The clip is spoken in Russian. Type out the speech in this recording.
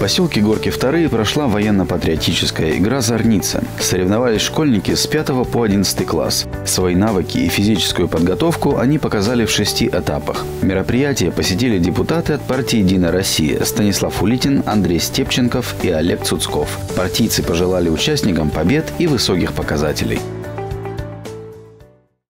поселке Горки 2 прошла военно-патриотическая игра «Зорница». Соревновались школьники с 5 по 11 класс. Свои навыки и физическую подготовку они показали в 6 этапах. Мероприятие посетили депутаты от партии «Единая Россия» Станислав Улитин, Андрей Степченков и Олег Цуцков. Партийцы пожелали участникам побед и высоких показателей.